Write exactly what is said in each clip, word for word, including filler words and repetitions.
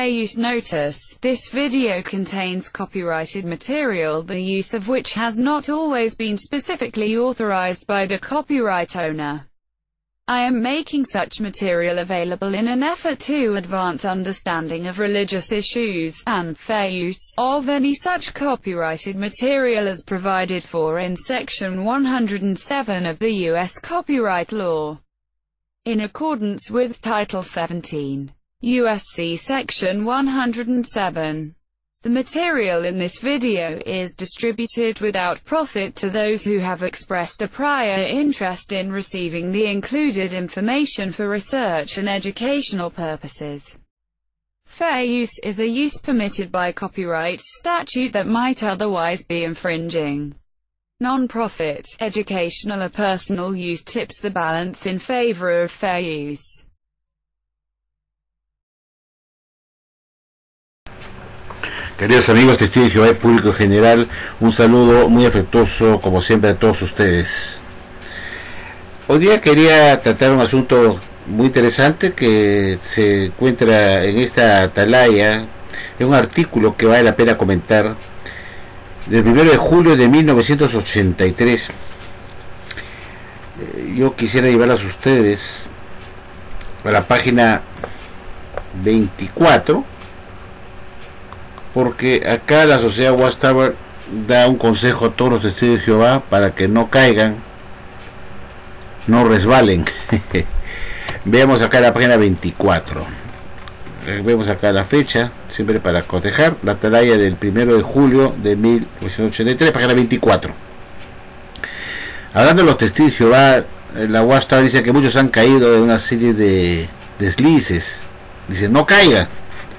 use notice. This video contains copyrighted material, the use of which has not always been specifically authorized by the copyright owner. I am making such material available in an effort to advance understanding of religious issues, and fair use of any such copyrighted material as provided for in Section one hundred seven of the U S Copyright Law. In accordance with Title seventeen, U S C Section one hundred seven. The material in this video is distributed without profit to those who have expressed a prior interest in receiving the included information for research and educational purposes. Fair use is a use permitted by copyright statute that might otherwise be infringing. Non-profit, educational or personal use tips the balance in favor of fair use. Queridos amigos, testigos de Jehová y público en general, un saludo muy afectuoso, como siempre, a todos ustedes. Hoy día quería tratar un asunto muy interesante que se encuentra en esta atalaya, en un artículo que vale la pena comentar, del primero de julio de mil novecientos ochenta y tres. Yo quisiera llevarlas a ustedes a la página veinticuatro, porque acá la sociedad Watchtower da un consejo a todos los testigos de Jehová para que no caigan, no resbalen. Veamos acá la página veinticuatro. Vemos acá la fecha, siempre para cotejar, la atalaya del primero de julio de mil novecientos ochenta y tres, página veinticuatro. Hablando de los testigos de Jehová, la Watchtower dice que muchos han caído en una serie de deslices. Dice, no caigan.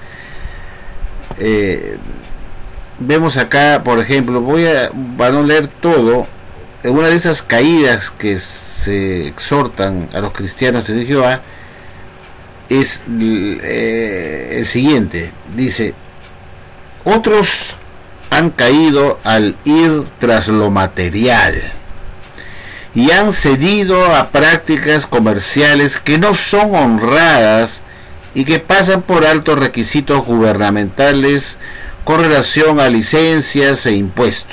Eh, vemos acá, por ejemplo, voy a, para no leer todo, en una de esas caídas que se exhortan a los cristianos de Jehová es eh, el siguiente. Dice, otros han caído al ir tras lo material y han cedido a prácticas comerciales que no son honradas y que pasan por altos requisitos gubernamentales con relación a licencias e impuestos,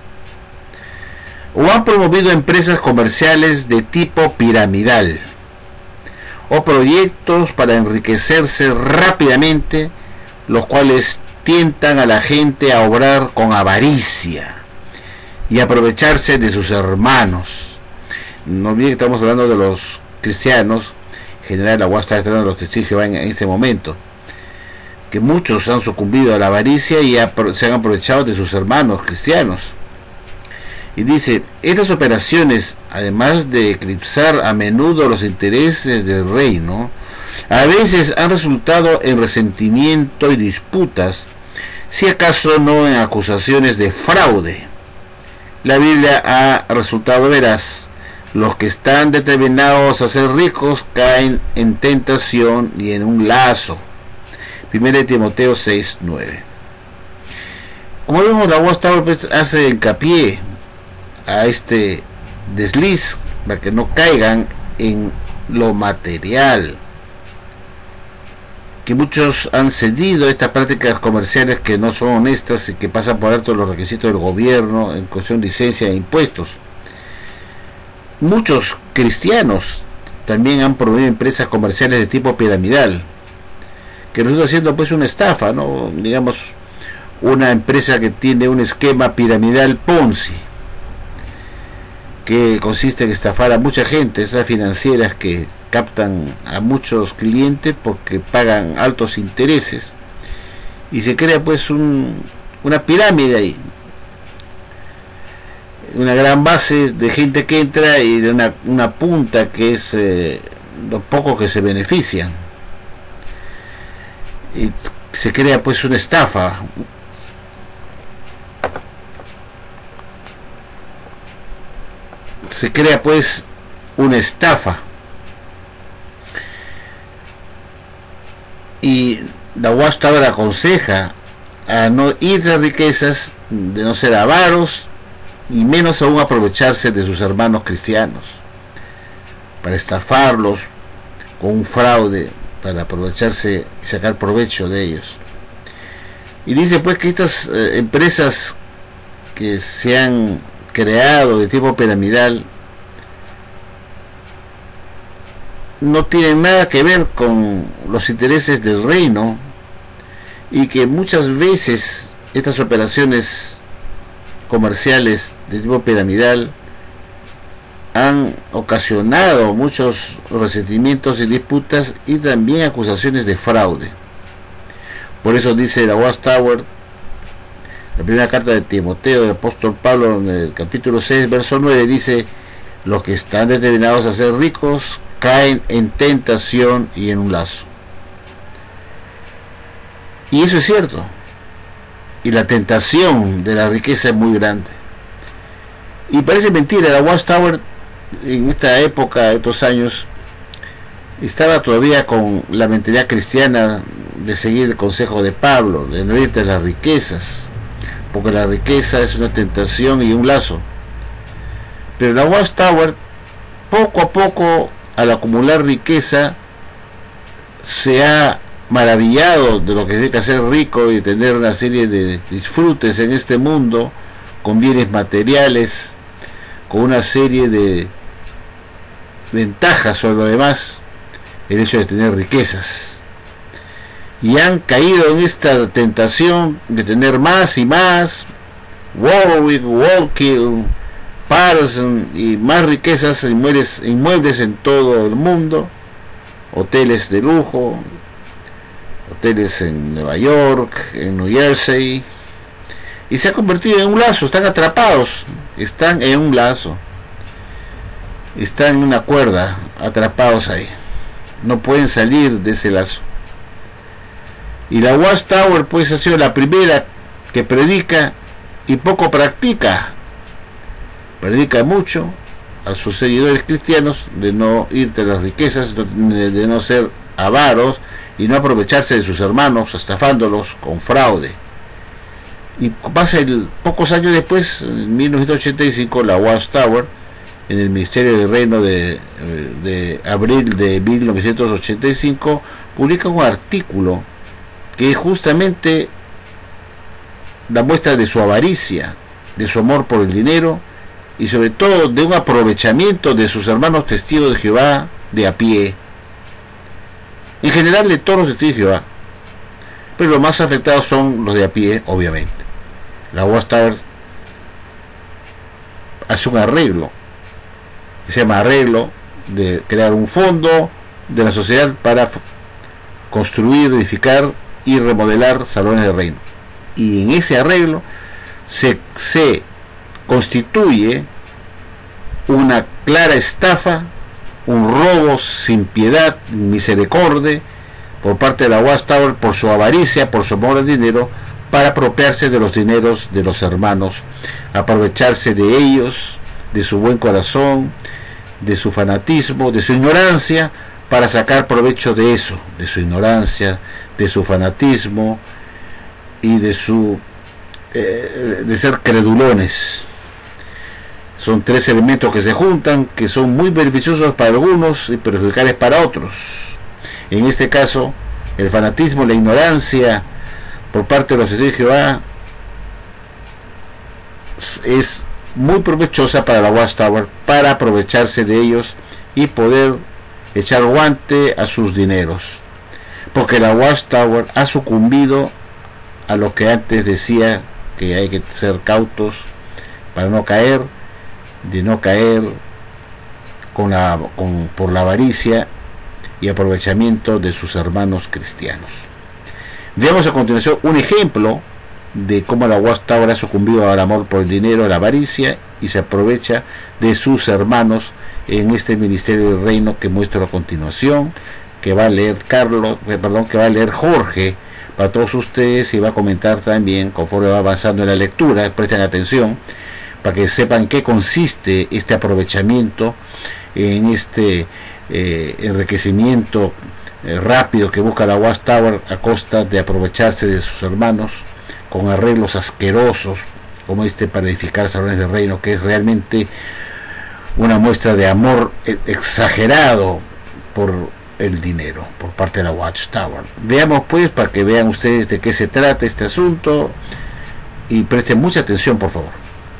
o han promovido empresas comerciales de tipo piramidal, o proyectos para enriquecerse rápidamente, los cuales tientan a la gente a obrar con avaricia y aprovecharse de sus hermanos. No olviden que estamos hablando de los cristianos. En general, la Watchtower está hablando de los testigos de Jehová en este momento, que muchos han sucumbido a la avaricia y se han aprovechado de sus hermanos cristianos. Y dice, estas operaciones, además de eclipsar a menudo los intereses del reino, a veces han resultado en resentimiento y disputas, si acaso no en acusaciones de fraude. La Biblia ha resultado veraz. Los que están determinados a ser ricos caen en tentación y en un lazo. primera de Timoteo seis, nueve. Como vemos, la Watchtower hace hincapié a este desliz para que no caigan en lo material, que muchos han cedido a estas prácticas comerciales que no son honestas y que pasan por alto los requisitos del gobierno en cuestión de licencia e impuestos. Muchos cristianos también han promovido empresas comerciales de tipo piramidal, que resulta siendo pues una estafa, ¿no? Digamos, una empresa que tiene un esquema piramidal Ponzi, que consiste en estafar a mucha gente, esas financieras que captan a muchos clientes porque pagan altos intereses, y se crea pues un, una pirámide ahí, una gran base de gente que entra y de una, una punta que es eh, los pocos que se benefician, y se crea pues una estafa. Se crea pues una estafa y la Watchtower aconseja a no ir de riquezas, de no ser avaros y menos aún aprovecharse de sus hermanos cristianos para estafarlos con un fraude, para aprovecharse y sacar provecho de ellos. Y dice pues que estas eh, empresas que se han creado de tipo piramidal no tienen nada que ver con los intereses del reino, y que muchas veces estas operaciones comerciales de tipo piramidal han ocasionado muchos resentimientos y disputas, y también acusaciones de fraude. Por eso dice la Watchtower, la primera carta de Timoteo del apóstol Pablo, en el capítulo seis, verso nueve, dice: los que están determinados a ser ricos caen en tentación y en un lazo. Y eso es cierto. Y la tentación de la riqueza es muy grande. Y parece mentira, la Watchtower en esta época, estos años, estaba todavía con la mentalidad cristiana de seguir el consejo de Pablo, de no irte a las riquezas, porque la riqueza es una tentación y un lazo. Pero la Watchtower, poco a poco, al acumular riqueza, se ha maravillado de lo que significa ser rico y tener una serie de disfrutes en este mundo, con bienes materiales, con una serie de ventajas sobre lo demás, el hecho de tener riquezas. Y han caído en esta tentación de tener más y más, Warwick, Walkill, Patterson y más riquezas, inmuebles, inmuebles en todo el mundo, hoteles de lujo, hoteles en Nueva York, en New Jersey, y se ha convertido en un lazo. Están atrapados, están en un lazo, están en una cuerda, atrapados ahí, no pueden salir de ese lazo. Y la Watchtower pues ha sido la primera que predica y poco practica. Predica mucho a sus seguidores cristianos de no irte a las riquezas, de no ser avaros y no aprovecharse de sus hermanos, estafándolos con fraude. Y pasa el, pocos años después, en mil novecientos ochenta y cinco, la Watchtower, en el Ministerio del Reino de, de abril de mil novecientos ochenta y cinco, publica un artículo que es justamente la muestra de su avaricia, de su amor por el dinero, y sobre todo de un aprovechamiento de sus hermanos testigos de Jehová de a pie, en general de todos los testigos de Jehová, pero los más afectados son los de a pie, obviamente. La Watchtower hace un arreglo, se llama arreglo, de crear un fondo de la sociedad para construir, edificar y remodelar salones de reino. Y en ese arreglo se, se constituye una clara estafa, un robo sin piedad, misericordia por parte de la Watchtower, por su avaricia, por su amor al dinero, para apropiarse de los dineros de los hermanos, aprovecharse de ellos, de su buen corazón, de su fanatismo, de su ignorancia, para sacar provecho de eso, de su ignorancia, de su fanatismo y de su eh, de ser credulones. Son tres elementos que se juntan, que son muy beneficiosos para algunos y perjudiciales para otros. En este caso, el fanatismo, la ignorancia por parte de los testigos de Jehová es muy provechosa para la Watchtower, para aprovecharse de ellos y poder echar guante a sus dineros, porque la Watchtower ha sucumbido a lo que antes decía, que hay que ser cautos para no caer, de no caer con la, con, por la avaricia y aprovechamiento de sus hermanos cristianos. Veamos a continuación un ejemplo de cómo la Watchtower ha sucumbido al amor por el dinero, a la avaricia, y se aprovecha de sus hermanos en este ministerio del reino que muestro a continuación, que va a leer Carlos, perdón, que va a leer Jorge para todos ustedes, y va a comentar también conforme va avanzando en la lectura. Presten atención para que sepan qué consiste este aprovechamiento, en este eh, enriquecimiento eh, rápido que busca la Watchtower a costa de aprovecharse de sus hermanos con arreglos asquerosos como este para edificar salones de reino, que es realmente una muestra de amor exagerado por el dinero por parte de la Watchtower. Veamos pues, para que vean ustedes de qué se trata este asunto, y presten mucha atención, por favor.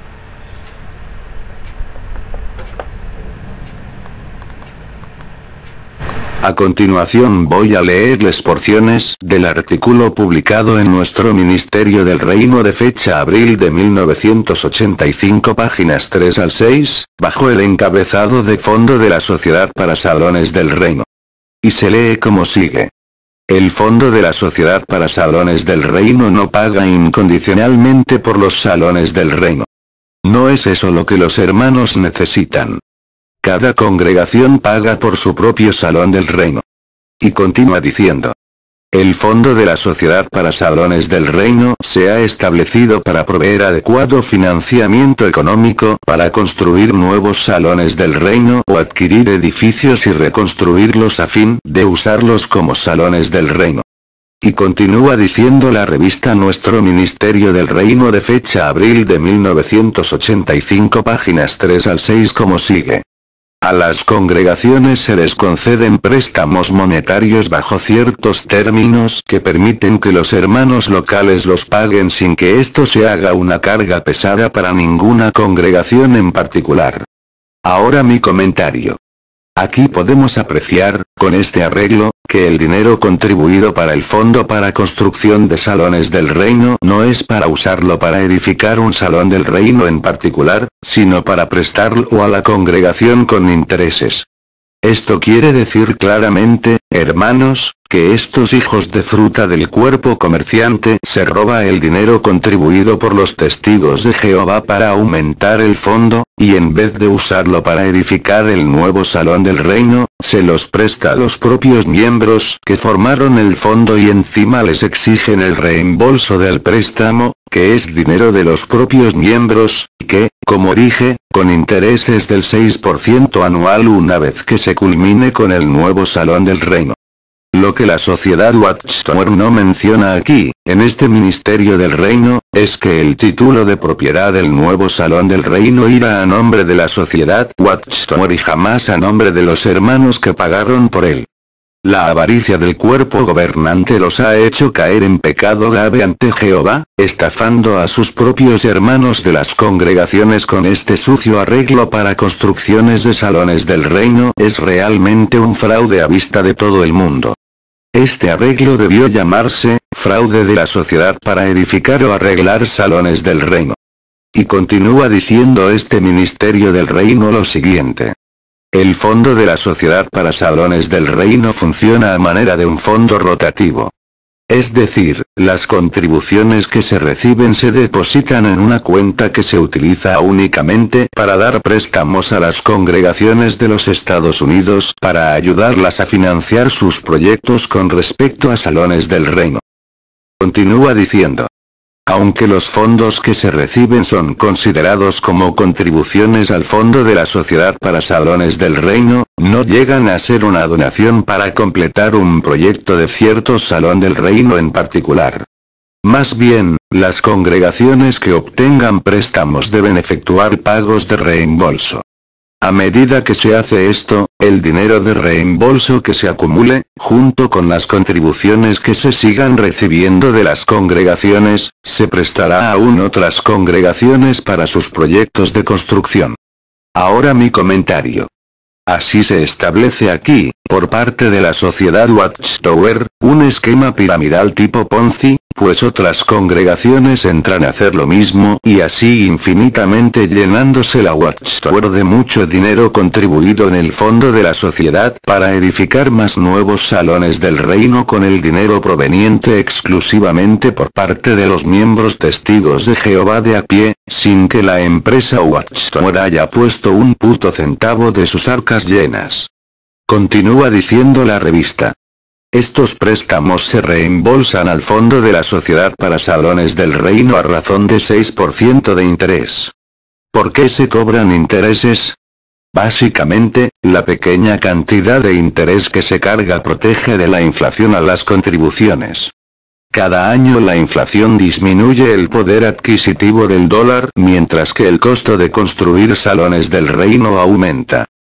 A continuación voy a leerles porciones del artículo publicado en nuestro Ministerio del Reino de fecha abril de mil novecientos ochenta y cinco, páginas tres al seis, bajo el encabezado de Fondo de la Sociedad para Salones del Reino. Y se lee como sigue. El Fondo de la Sociedad para Salones del Reino no paga incondicionalmente por los salones del reino. No es eso lo que los hermanos necesitan. Cada congregación paga por su propio salón del reino. Y continúa diciendo. El Fondo de la Sociedad para Salones del Reino se ha establecido para proveer adecuado financiamiento económico para construir nuevos salones del reino o adquirir edificios y reconstruirlos a fin de usarlos como salones del reino. Y continúa diciendo la revista Nuestro Ministerio del Reino de fecha abril de mil novecientos ochenta y cinco, páginas tres al seis, como sigue. A las congregaciones se les conceden préstamos monetarios bajo ciertos términos que permiten que los hermanos locales los paguen sin que esto se haga una carga pesada para ninguna congregación en particular. Ahora mi comentario. Aquí podemos apreciar, con este arreglo, que el dinero contribuido para el Fondo para Construcción de Salones del Reino no es para usarlo para edificar un salón del reino en particular, sino para prestarlo a la congregación con intereses. Esto quiere decir claramente, hermanos, que estos hijos de fruta del cuerpo comerciante se roba el dinero contribuido por los testigos de Jehová para aumentar el fondo, y en vez de usarlo para edificar el nuevo salón del reino, se los presta a los propios miembros que formaron el fondo y encima les exigen el reembolso del préstamo, que es dinero de los propios miembros, y que, como dije, con intereses del seis por ciento anual una vez que se culmine con el nuevo salón del reino. Lo que la sociedad Watchtower no menciona aquí, en este Ministerio del Reino, es que el título de propiedad del nuevo salón del reino irá a nombre de la sociedad Watchtower y jamás a nombre de los hermanos que pagaron por él. La avaricia del cuerpo gobernante los ha hecho caer en pecado grave ante Jehová, estafando a sus propios hermanos de las congregaciones con este sucio arreglo para construcciones de salones del reino. Es realmente un fraude a vista de todo el mundo. Este arreglo debió llamarse, fraude de la sociedad para edificar o arreglar salones del reino. Y continúa diciendo este Ministerio del Reino lo siguiente. El Fondo de la Sociedad para Salones del Reino funciona a manera de un fondo rotativo. Es decir, las contribuciones que se reciben se depositan en una cuenta que se utiliza únicamente para dar préstamos a las congregaciones de los Estados Unidos para ayudarlas a financiar sus proyectos con respecto a salones del reino. Continúa diciendo. Aunque los fondos que se reciben son considerados como contribuciones al Fondo de la Sociedad para Salones del Reino, no llegan a ser una donación para completar un proyecto de cierto salón del reino en particular. Más bien, las congregaciones que obtengan préstamos deben efectuar pagos de reembolso. A medida que se hace esto, el dinero de reembolso que se acumule, junto con las contribuciones que se sigan recibiendo de las congregaciones, se prestará aún otras congregaciones para sus proyectos de construcción. Ahora mi comentario. Así se establece aquí, por parte de la sociedad Watchtower, un esquema piramidal tipo Ponzi, pues otras congregaciones entran a hacer lo mismo y así infinitamente llenándose la Watchtower de mucho dinero contribuido en el fondo de la sociedad para edificar más nuevos salones del reino con el dinero proveniente exclusivamente por parte de los miembros testigos de Jehová de a pie, sin que la empresa Watchtower haya puesto un puto centavo de sus arcas llenas. Continúa diciendo la revista. Estos préstamos se reembolsan al fondo de la sociedad para salones del reino a razón de seis por ciento de interés. ¿Por qué se cobran intereses? Básicamente, la pequeña cantidad de interés que se carga protege de la inflación a las contribuciones. Cada año la inflación disminuye el poder adquisitivo del dólar mientras que el costo de construir salones del reino aumenta.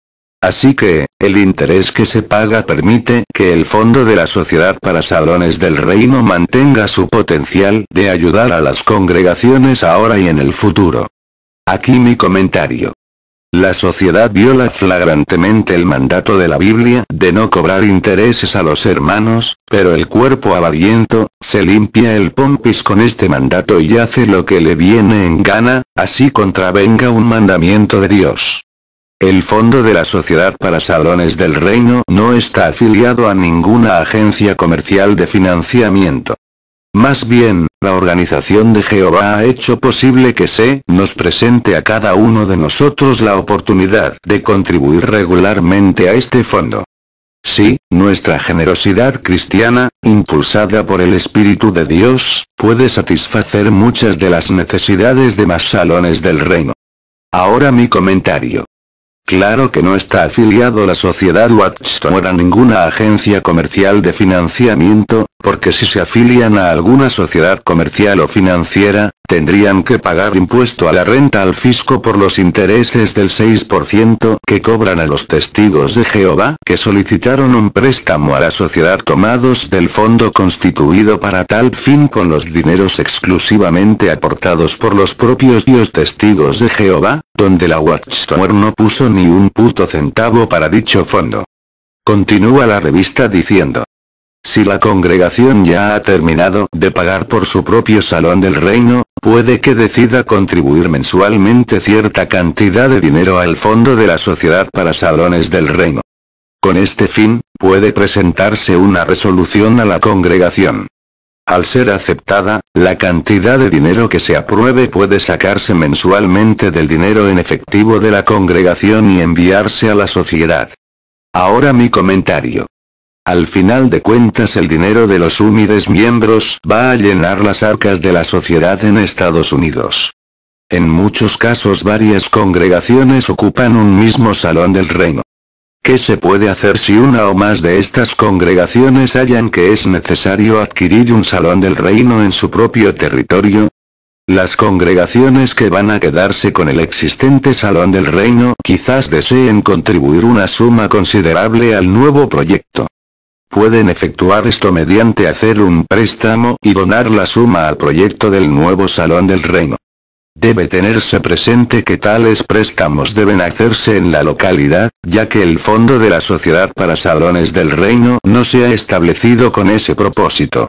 Así que, el interés que se paga permite que el Fondo de la Sociedad para Salones del Reino mantenga su potencial de ayudar a las congregaciones ahora y en el futuro. Aquí mi comentario. La sociedad viola flagrantemente el mandato de la Biblia de no cobrar intereses a los hermanos, pero el cuerpo avariento se limpia el pompis con este mandato y hace lo que le viene en gana, así contravenga un mandamiento de Dios. El Fondo de la Sociedad para Salones del Reino no está afiliado a ninguna agencia comercial de financiamiento. Más bien, la organización de Jehová ha hecho posible que se nos presente a cada uno de nosotros la oportunidad de contribuir regularmente a este fondo. Sí, nuestra generosidad cristiana, impulsada por el Espíritu de Dios, puede satisfacer muchas de las necesidades de más salones del reino. Ahora mi comentario. Claro que no está afiliado la sociedad Watchtower a ninguna agencia comercial de financiamiento, porque si se afilian a alguna sociedad comercial o financiera, tendrían que pagar impuesto a la renta al fisco por los intereses del seis por ciento que cobran a los testigos de Jehová que solicitaron un préstamo a la sociedad tomados del fondo constituido para tal fin con los dineros exclusivamente aportados por los propios Dios testigos de Jehová, donde la Watchtower no puso ni un puto centavo para dicho fondo. Continúa la revista diciendo. Si la congregación ya ha terminado de pagar por su propio salón del reino, puede que decida contribuir mensualmente cierta cantidad de dinero al fondo de la sociedad para salones del reino. Con este fin, puede presentarse una resolución a la congregación. Al ser aceptada, la cantidad de dinero que se apruebe puede sacarse mensualmente del dinero en efectivo de la congregación y enviarse a la sociedad. Ahora mi comentario. Al final de cuentas el dinero de los humildes miembros va a llenar las arcas de la sociedad en Estados Unidos. En muchos casos varias congregaciones ocupan un mismo salón del reino. ¿Qué se puede hacer si una o más de estas congregaciones hallan que es necesario adquirir un salón del reino en su propio territorio? Las congregaciones que van a quedarse con el existente salón del reino quizás deseen contribuir una suma considerable al nuevo proyecto. Pueden efectuar esto mediante hacer un préstamo y donar la suma al proyecto del nuevo salón del reino. Debe tenerse presente que tales préstamos deben hacerse en la localidad, ya que el fondo de la sociedad para salones del reino no se ha establecido con ese propósito.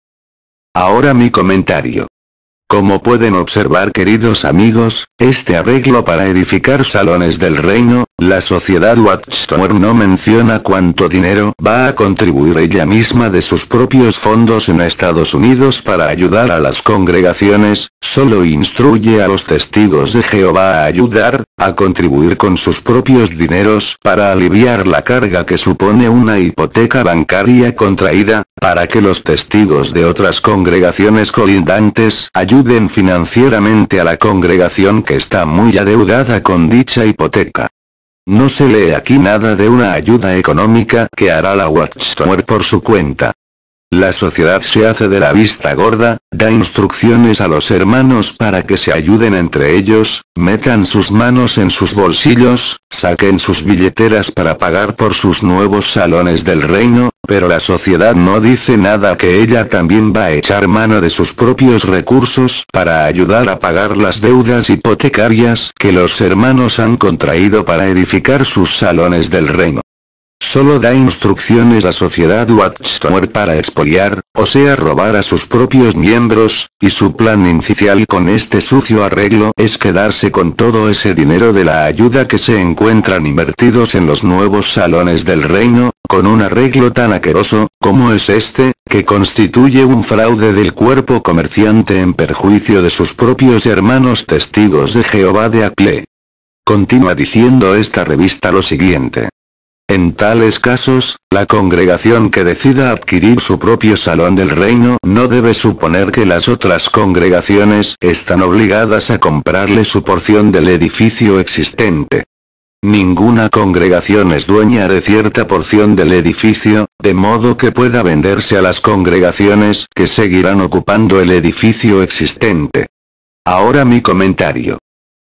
Ahora mi comentario. Como pueden observar queridos amigos, este arreglo para edificar salones del reino, la sociedad Watchtower no menciona cuánto dinero va a contribuir ella misma de sus propios fondos en Estados Unidos para ayudar a las congregaciones, solo instruye a los testigos de Jehová a ayudar, a contribuir con sus propios dineros para aliviar la carga que supone una hipoteca bancaria contraída, para que los testigos de otras congregaciones colindantes ayuden financieramente a la congregación que está muy adeudada con dicha hipoteca. No se lee aquí nada de una ayuda económica que hará la Watchtower por su cuenta. La sociedad se hace de la vista gorda, da instrucciones a los hermanos para que se ayuden entre ellos, metan sus manos en sus bolsillos, saquen sus billeteras para pagar por sus nuevos salones del reino, pero la sociedad no dice nada que ella también va a echar mano de sus propios recursos para ayudar a pagar las deudas hipotecarias que los hermanos han contraído para edificar sus salones del reino. Solo da instrucciones a sociedad Watchtower para expoliar, o sea robar a sus propios miembros, y su plan inicial con este sucio arreglo es quedarse con todo ese dinero de la ayuda que se encuentran invertidos en los nuevos salones del reino, con un arreglo tan asqueroso, como es este, que constituye un fraude del cuerpo comerciante en perjuicio de sus propios hermanos testigos de Jehová de Acle. Continúa diciendo esta revista lo siguiente. En tales casos, la congregación que decida adquirir su propio salón del reino no debe suponer que las otras congregaciones están obligadas a comprarle su porción del edificio existente. Ninguna congregación es dueña de cierta porción del edificio, de modo que pueda venderse a las congregaciones que seguirán ocupando el edificio existente. Ahora mi comentario.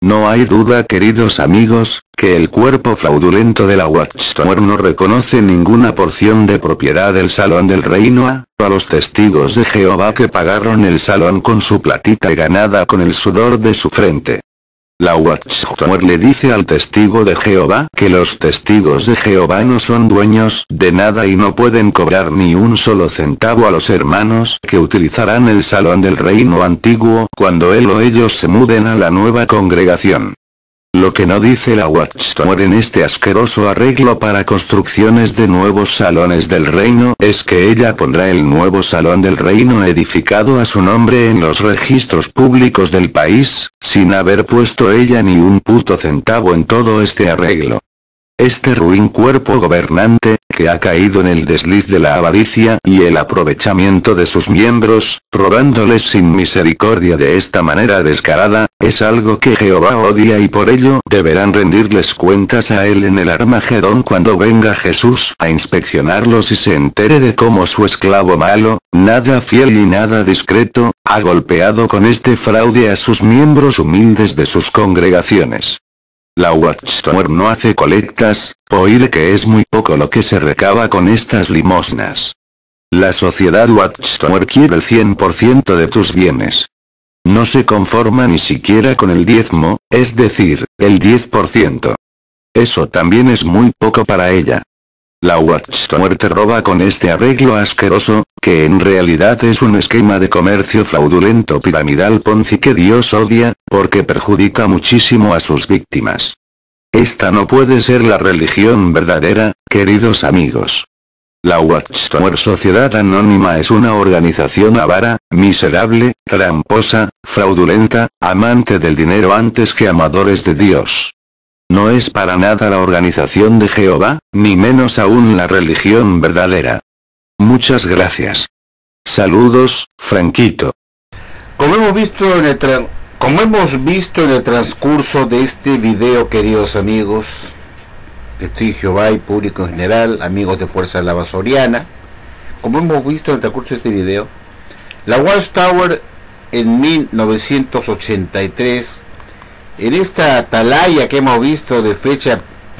No hay duda, queridos amigos, que el cuerpo fraudulento de la Watchtower no reconoce ninguna porción de propiedad del Salón del Reino a, a los testigos de Jehová que pagaron el salón con su platita ganada con el sudor de su frente. La Watchtower le dice al testigo de Jehová que los testigos de Jehová no son dueños de nada y no pueden cobrar ni un solo centavo a los hermanos que utilizarán el salón del reino antiguo cuando él o ellos se muden a la nueva congregación. Lo que no dice la Watchtower en este asqueroso arreglo para construcciones de nuevos salones del reino es que ella pondrá el nuevo salón del reino edificado a su nombre en los registros públicos del país, sin haber puesto ella ni un puto centavo en todo este arreglo. Este ruin cuerpo gobernante, que ha caído en el desliz de la avaricia y el aprovechamiento de sus miembros, robándoles sin misericordia de esta manera descarada, es algo que Jehová odia y por ello deberán rendirles cuentas a él en el Armagedón cuando venga Jesús a inspeccionarlos y se entere de cómo su esclavo malo, nada fiel y nada discreto, ha golpeado con este fraude a sus miembros humildes de sus congregaciones. La Watchtower no hace colectas, oír que es muy poco lo que se recaba con estas limosnas. La sociedad Watchtower quiere el cien por ciento de tus bienes. No se conforma ni siquiera con el diezmo, es decir, el diez por ciento. Eso también es muy poco para ella. La Watchtower te roba con este arreglo asqueroso, que en realidad es un esquema de comercio fraudulento piramidal Ponzi que Dios odia, porque perjudica muchísimo a sus víctimas. Esta no puede ser la religión verdadera, queridos amigos. La Watchtower Sociedad Anónima es una organización avara, miserable, tramposa, fraudulenta, amante del dinero antes que amadores de Dios. No es para nada la organización de Jehová, ni menos aún la religión verdadera. Muchas gracias. Saludos, Franquito. Como hemos visto en el tra- como hemos visto en el transcurso de este video, queridos amigos, Testigo de Jehová y público en general, amigos de Fuerza Lava Soriana, como hemos visto en el transcurso de este video, la Watchtower en mil novecientos ochenta y tres, en esta atalaya que hemos visto de fecha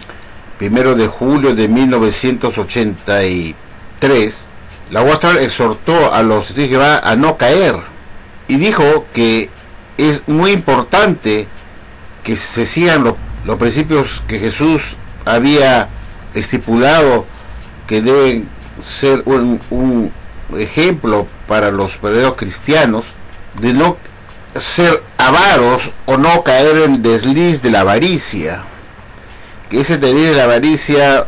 primero de julio de mil novecientos ochenta y tres, la Watchtower exhortó a los testigos de Jehová a no caer y dijo que es muy importante que se sigan los, los principios que Jesús había estipulado, que deben ser un, un ejemplo para los verdaderos cristianos, de no ser avaros o no caer en el desliz de la avaricia, que ese desliz de la avaricia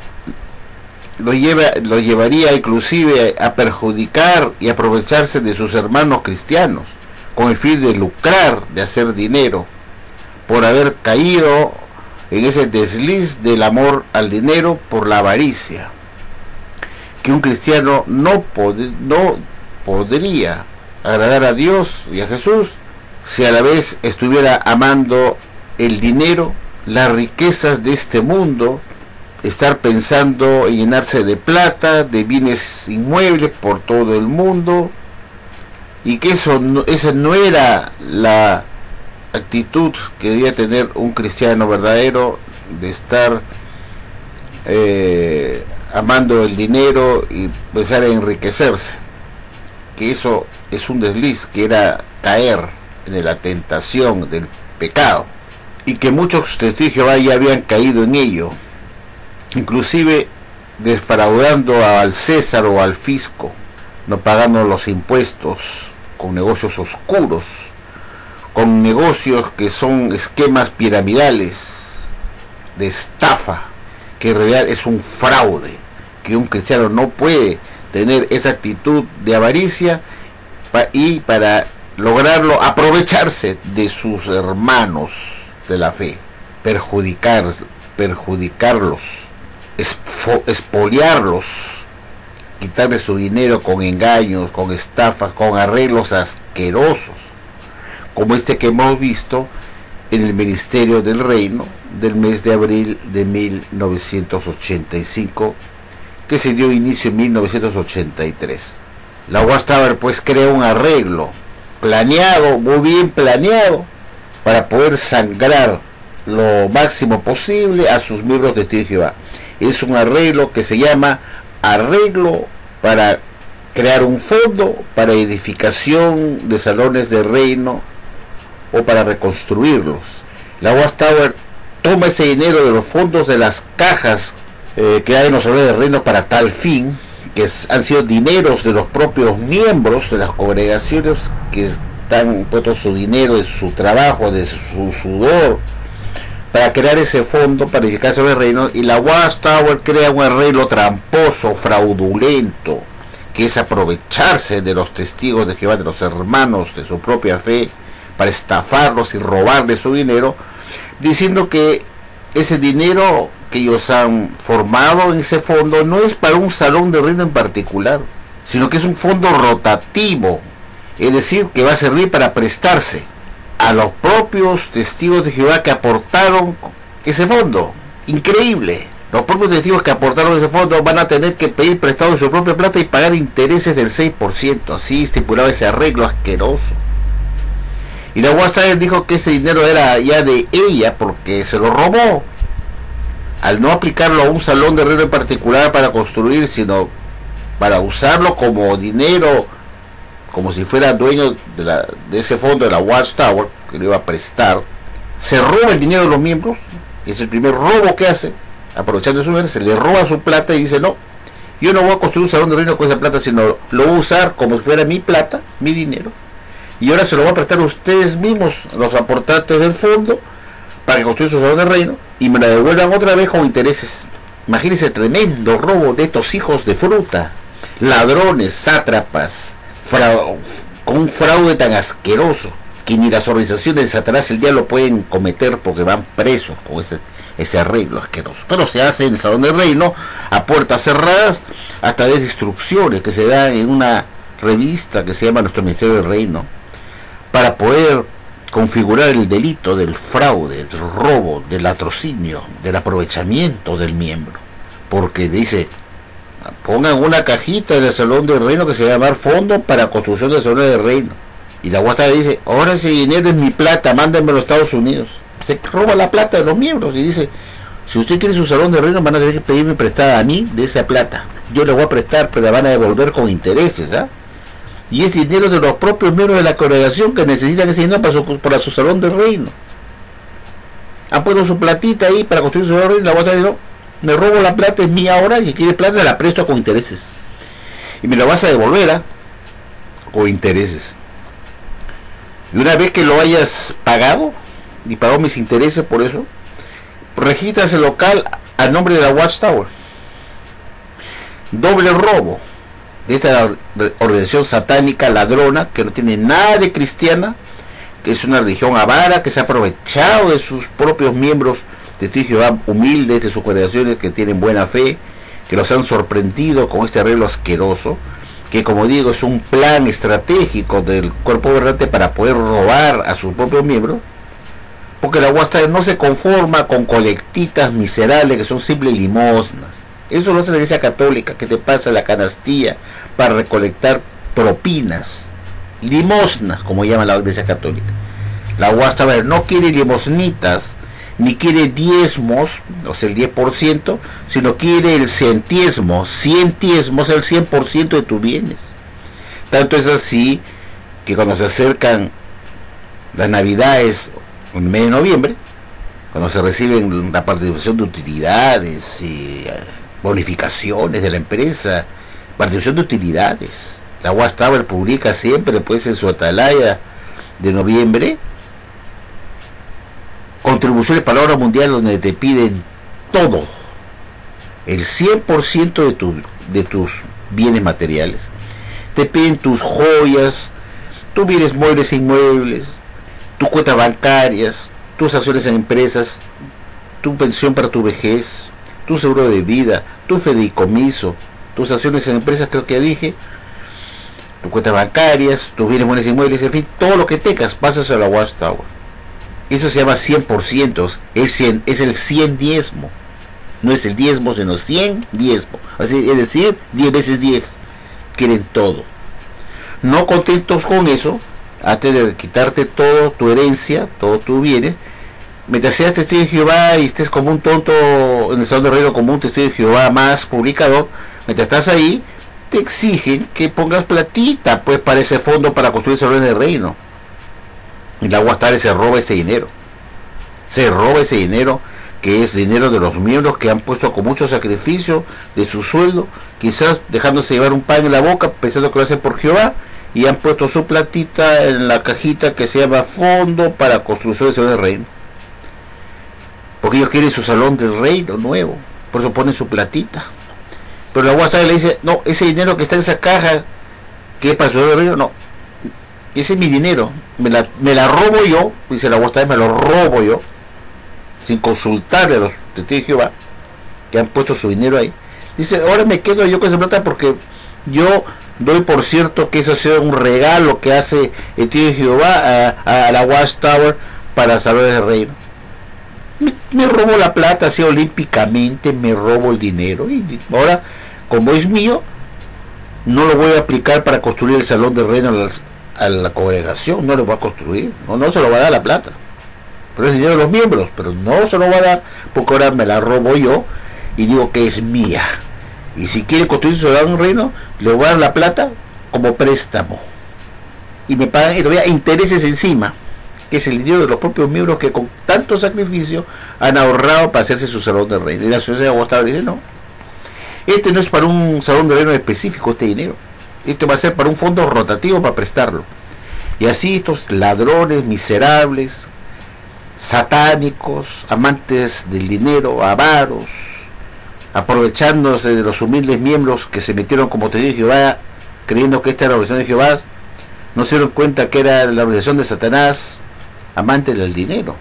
lo lleva lo llevaría inclusive a perjudicar y aprovecharse de sus hermanos cristianos con el fin de lucrar, de hacer dinero, por haber caído en ese desliz del amor al dinero por la avaricia, que un cristiano no, pod no podría agradar a Dios y a Jesús si a la vez estuviera amando el dinero, las riquezas de este mundo, estar pensando en llenarse de plata, de bienes inmuebles por todo el mundo, y que eso no, esa no era la actitud que debía tener un cristiano verdadero, de estar eh, amando el dinero y pensar en enriquecerse, que eso es un desliz, que era caer en la tentación del pecado, y que muchos testigos de Jehová ya habían caído en ello, inclusive defraudando al César o al fisco, no pagando los impuestos, con negocios oscuros, con negocios que son esquemas piramidales de estafa, que en realidad es un fraude, que un cristiano no puede tener esa actitud de avaricia y para lograrlo aprovecharse de sus hermanos de la fe, perjudicar, perjudicarlos, expoliarlos, quitarle su dinero con engaños, con estafas, con arreglos asquerosos, como este que hemos visto en el Ministerio del Reino del mes de abril de mil novecientos ochenta y cinco, que se dio inicio en mil novecientos ochenta y tres. La Watchtower pues crea un arreglo planeado, muy bien planeado, para poder sangrar lo máximo posible a sus miembros de Testigos de Jehová. Es un arreglo que se llama arreglo para crear un fondo para edificación de salones de reino o para reconstruirlos. La Watchtower toma ese dinero de los fondos de las cajas eh, que hay en los salones de reino para tal fin, que es, han sido dineros de los propios miembros de las congregaciones que están puestos su dinero, de su trabajo, de su sudor, para crear ese fondo para edificar sobre el reino. Y la Watchtower crea un arreglo tramposo, fraudulento, que es aprovecharse de los testigos de Jehová, de los hermanos de su propia fe, para estafarlos y robarles su dinero, diciendo que ese dinero que ellos han formado en ese fondo no es para un salón de reino en particular, sino que es un fondo rotativo, es decir, que va a servir para prestarse a los propios testigos de Jehová que aportaron ese fondo. Increíble. Los propios testigos que aportaron ese fondo van a tener que pedir prestado de su propia plata y pagar intereses del seis por ciento. Así estipulaba ese arreglo asqueroso. Y la Watchtower dijo que ese dinero era ya de ella porque se lo robó, al no aplicarlo a un salón de reino en particular para construir, sino para usarlo como dinero, como si fuera dueño de, la, de ese fondo de la Watchtower que le iba a prestar. Se roba el dinero de los miembros, es el primer robo que hace, aprovechando su dinero, se le roba su plata y dice: no, yo no voy a construir un salón de reino con esa plata, sino lo voy a usar como si fuera mi plata, mi dinero, y ahora se lo voy a prestar a ustedes mismos, los aportantes del fondo, para que construyan su salón de reino y me la devuelvan otra vez con intereses. Imagínense, tremendo robo de estos hijos de fruta, ladrones, sátrapas, fraude, con un fraude tan asqueroso que ni las organizaciones de Satanás el día lo pueden cometer porque van presos con ese, ese arreglo asqueroso. Pero se hace en el salón de reino a puertas cerradas a través de instrucciones que se dan en una revista que se llama Nuestro Ministerio del Reino, para poder configurar el delito del fraude, del robo, del latrocinio, del aprovechamiento del miembro. Porque dice: pongan una cajita en el salón de reino que se va a llamar Fondo para Construcción del Salón de Reino. Y la Watchtower dice: ahora ese dinero es mi plata, mándenme a los Estados Unidos. Se roba la plata de los miembros y dice: si usted quiere su salón de reino, van a tener que pedirme prestada a mí de esa plata. Yo le voy a prestar, pero la van a devolver con intereses, ¿ah? ¿eh? Y es dinero de los propios miembros de la congregación que necesitan ese dinero para su, para su salón de reino. Han puesto su platita ahí para construir su salón de reino. La Watchtower dice: no, me robo la plata, es mía ahora, y si quieres plata la presto con intereses. Y me la vas a devolver, ¿ah? ¿eh? Con intereses. Y una vez que lo hayas pagado, y pagó mis intereses por eso, registras el local a nombre de la Watchtower. Doble robo de esta organización satánica ladrona que no tiene nada de cristiana, que es una religión avara que se ha aprovechado de sus propios miembros de Jehová humildes, de sus congregaciones que tienen buena fe, que los han sorprendido con este arreglo asqueroso, que, como digo, es un plan estratégico del cuerpo gobernante para poder robar a sus propios miembros, porque la Watchtower no se conforma con colectitas miserables que son simples limosnas. Eso lo hace la Iglesia Católica, que te pasa la canastilla para recolectar propinas, limosnas, como llama la Iglesia Católica. La Watchtower no quiere limosnitas, ni quiere diezmos, o sea, el diez por ciento, sino quiere el cientiesmo. Cientiesmos es el cien por ciento de tus bienes. Tanto es así que cuando se acercan las Navidades, en el mes de noviembre, cuando se reciben la participación de utilidades y bonificaciones de la empresa, participación de utilidades, la Watchtower publica siempre, pues, en su atalaya de noviembre, contribuciones para la obra mundial, donde te piden todo, el cien por ciento de, tu, de tus bienes materiales. Te piden tus joyas, tus bienes muebles e inmuebles, tus cuentas bancarias, tus acciones en empresas, tu pensión para tu vejez, tu seguro de vida, tu fideicomiso, tus acciones en empresas, creo que ya dije, tus cuentas bancarias, tus bienes muebles e inmuebles, en fin, todo lo que tengas, pasas a la Watchtower. Eso se llama cien por ciento, es, cien, es el cien diezmo, no es el diezmo, sino cien diezmo, así, es decir, diez veces diez, quieren todo. No contentos con eso, antes de quitarte todo tu herencia, todo tu bienes, mientras seas testigo de Jehová y estés como un tonto en el salón de reino, como un testigo de Jehová más publicador, mientras estás ahí, te exigen que pongas platita pues para ese fondo para construir el salón de reino. Y la Watchtower se roba ese dinero. Se roba ese dinero, que es dinero de los miembros que han puesto con mucho sacrificio de su sueldo, quizás dejándose llevar un pan en la boca, pensando que lo hacen por Jehová, y han puesto su platita en la cajita que se llama fondo para construcción del salón del reino. Porque ellos quieren su salón del reino nuevo, por eso ponen su platita. Pero la Watchtower le dice, no, ese dinero que está en esa caja, que es para el salón del reino, no. Ese es mi dinero, me la, me la robo yo, dice la Watchtower, me lo robo yo, sin consultarle a los testigos de Jehová, que han puesto su dinero ahí. Dice, ahora me quedo yo con esa plata porque yo doy por cierto que eso ha sido un regalo que hace el testigo de Jehová a, a la Watchtower para salvar el reino. Me, me robo la plata así olímpicamente, me robo el dinero, y ahora, como es mío, no lo voy a aplicar para construir el salón del reino a, las, a la congregación, no lo voy a construir, no, no se lo va a dar la plata. Pero es dinero de los miembros, pero no se lo va a dar porque ahora me la robo yo y digo que es mía. Y si quiere construir su salón del reino, le voy a dar la plata como préstamo. Y me pagan y todavía intereses encima, que es el dinero de los propios miembros que con tanto sacrificio han ahorrado para hacerse su salón del reino. Y la sociedad de Watchtower dice, no, este no es para un salón del reino específico, este dinero. Este va a ser para un fondo rotativo para prestarlo. Y así estos ladrones miserables, satánicos, amantes del dinero, avaros, aprovechándose de los humildes miembros que se metieron como testigos de Jehová, creyendo que esta era la organización de Jehová, no se dieron cuenta que era la organización de Satanás, amante del dinero.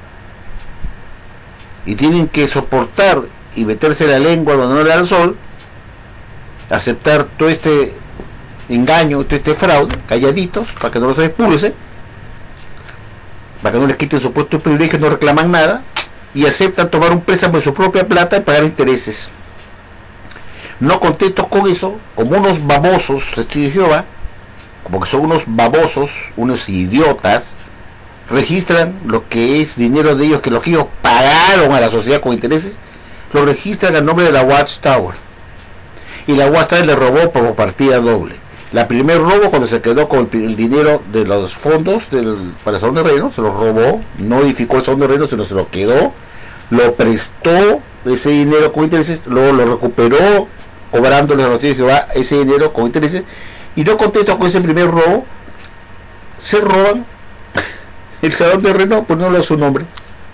Y tienen que soportar y meterse la lengua donde no le da el sol, aceptar todo este engaño, todo este fraude, calladitos, para que no los expulse, para que no les quiten su puesto de privilegio, no reclaman nada, y aceptan tomar un préstamo de su propia plata y pagar intereses. No contentos con eso, como unos babosos, testigos de Jehová, como que son unos babosos, unos idiotas, registran lo que es dinero de ellos, que lo que ellos pagaron a la sociedad con intereses, lo registran al nombre de la Watchtower. Y la Watchtower le robó por partida doble. La primer robo, cuando se quedó con el, el dinero de los fondos del, para el salón de reino, se lo robó, no edificó el salón de reino, sino se lo quedó, lo prestó ese dinero con intereses, luego lo recuperó cobrándole a los testigos de Jehová ese dinero con intereses, y no contento con ese primer robo, se roban el salón de reino poniéndole a su nombre.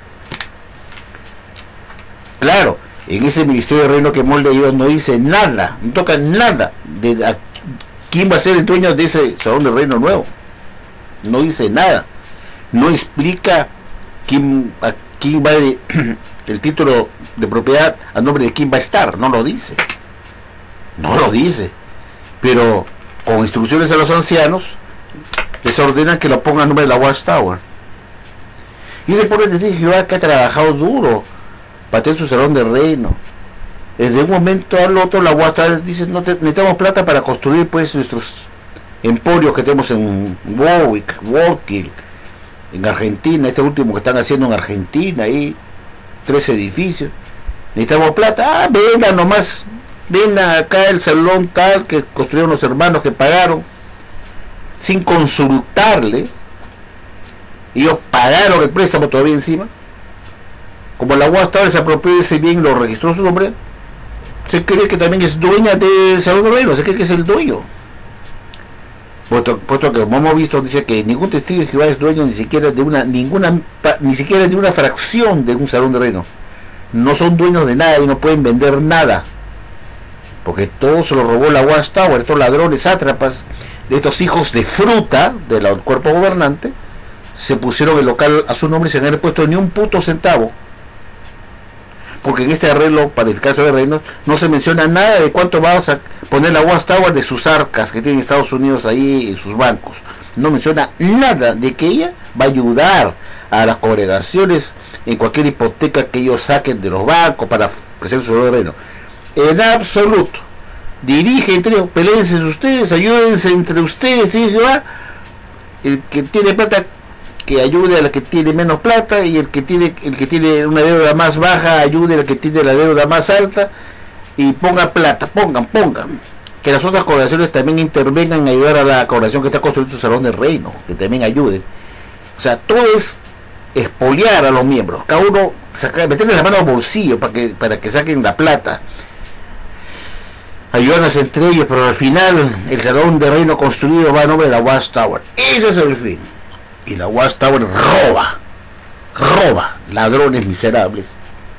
Claro, en ese ministerio de reino que hemos leído no dice nada, no toca nada de a quién va a ser el dueño de ese salón de reino nuevo. No dice nada, no explica quién, a quién va de, el título de propiedad a nombre de quién va a estar, no lo dice. No lo dice, pero con instrucciones a los ancianos les ordenan que lo pongan a nombre de la Watchtower. Y ese pobre testigo de Jehová que ha trabajado duro para tener su salón de reino, desde un momento al otro la Watchtower dice, no te, necesitamos plata para construir pues nuestros emporios que tenemos en Warwick, Warkill, en Argentina, este último que están haciendo en Argentina, ahí tres edificios, necesitamos plata, ah, venga nomás, venga acá el salón tal que construyeron los hermanos que pagaron, sin consultarle. Ellos pagaron el préstamo todavía encima. Como la Watchtower se apropió de ese bien, lo registró su nombre, se cree que también es dueña del salón de reino, se cree que es el dueño. Puesto, puesto que como hemos visto, dice que ningún testigo de Jehová es dueño ni siquiera de una, ninguna, ni siquiera de una fracción de un salón de reino. No son dueños de nada y no pueden vender nada, porque todo se lo robó la Watchtower, estos ladrones sátrapas, de estos hijos de fruta del cuerpo gobernante, se pusieron el local a su nombre sin haber puesto ni un puto centavo. Porque en este arreglo para el caso de reinos no se menciona nada de cuánto vamos a poner la Watchtower de sus arcas que tiene Estados Unidos ahí en sus bancos. No menciona nada de que ella va a ayudar a las congregaciones en cualquier hipoteca que ellos saquen de los bancos para presentar su reino. En absoluto. Dirige entre ellos, peleense ustedes, ayúdense entre ustedes, dice, ¿va? el que tiene plata que ayude a la que tiene menos plata, y el que tiene el que tiene una deuda más baja ayude al que tiene la deuda más alta, y ponga plata, pongan, pongan. Que las otras congregaciones también intervengan en ayudar a la congregación que está construyendo su salón de reino, que también ayuden. O sea, todo es expoliar a los miembros, cada uno sacar, meterle la mano al bolsillo para que, para que saquen la plata, ayudarnos entre ellos, pero al final el salón de reino construido va a nombre de la Watchtower. Ese es el fin. Y la Watchtower roba, roba, ladrones miserables,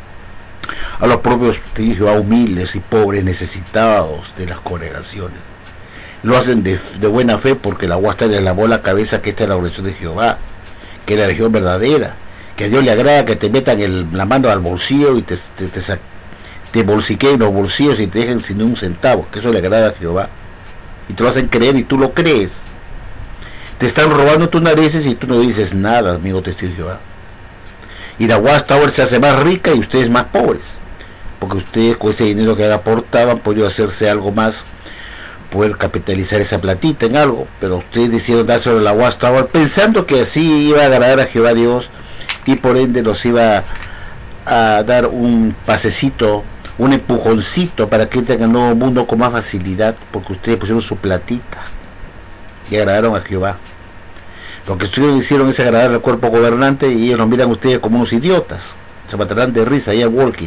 a los propios Jehová humildes y pobres necesitados de las congregaciones. Lo hacen de, de buena fe, porque la Watchtower les lavó la cabeza que esta es la oración de Jehová, que es la religión verdadera, que a Dios le agrada que te metan el, la mano al bolsillo y te, te, te, te bolsiqueen los bolsillos y te dejen sin un centavo, que eso le agrada a Jehová, y te lo hacen creer y tú lo crees. Te están robando tus narices y tú no dices nada, amigo testigo de Jehová. Y la Watchtower se hace más rica y ustedes más pobres, porque ustedes con ese dinero que han aportado han podido hacerse algo más, poder capitalizar esa platita en algo, pero ustedes decidieron dárselo a la Watchtower pensando que así iba a agradar a Jehová Dios, y por ende los iba a dar un pasecito, un empujoncito para que entren al nuevo mundo con más facilidad, porque ustedes pusieron su platita y agradaron a Jehová. Lo que ustedes hicieron es agradar al cuerpo gobernante, y ellos los miran a ustedes como unos idiotas, se matarán de risa ahí al walking.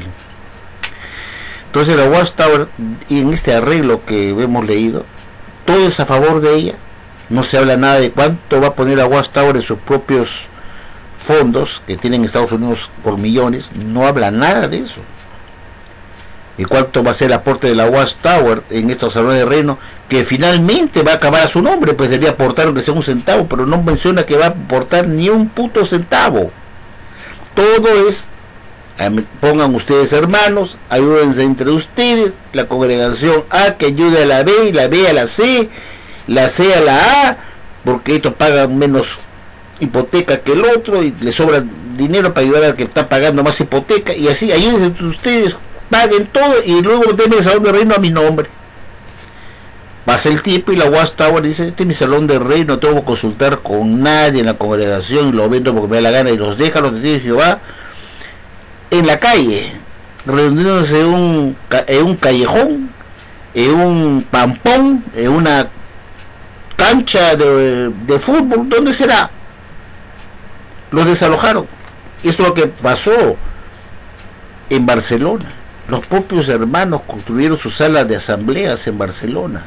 Entonces la Watchtower, y en este arreglo que hemos leído, todo es a favor de ella. No se habla nada de cuánto va a poner la Watchtower en sus propios fondos que tienen Estados Unidos por millones, no habla nada de eso. Y cuánto va a ser el aporte de la Watchtower en estos salones de reino, que finalmente va a acabar a su nombre, pues debería aportar aunque sea un centavo, pero no menciona que va a aportar ni un puto centavo. Todo es, pongan ustedes hermanos, ayúdense entre ustedes, la congregación A que ayude a la B, y la B a la C, la C a la A, porque estos pagan menos hipoteca que el otro y le sobra dinero para ayudar al que está pagando más hipoteca, y así ayúdense entre ustedes, paguen todo y luego denme el salón de reino a mi nombre. Pasa el tiempo y la Watchtower dice: este es mi salón de reino, no tengo que consultar con nadie en la congregación, y lo vendo porque me da la gana, y los deja los testigos de Jehová en la calle, reuniéndose en un, en un callejón, en un pampón, en una cancha de, de fútbol. ¿Dónde será? Los desalojaron. Eso es lo que pasó en Barcelona. Los propios hermanos construyeron sus salas de asambleas en Barcelona,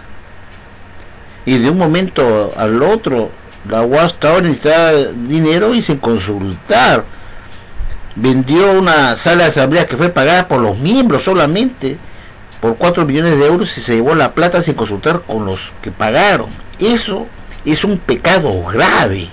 y de un momento al otro la Watchtower necesitaba dinero y sin consultar vendió una sala de asamblea que fue pagada por los miembros solamente por cuatro millones de euros, y se llevó la plata sin consultar con los que pagaron. Eso es un pecado grave,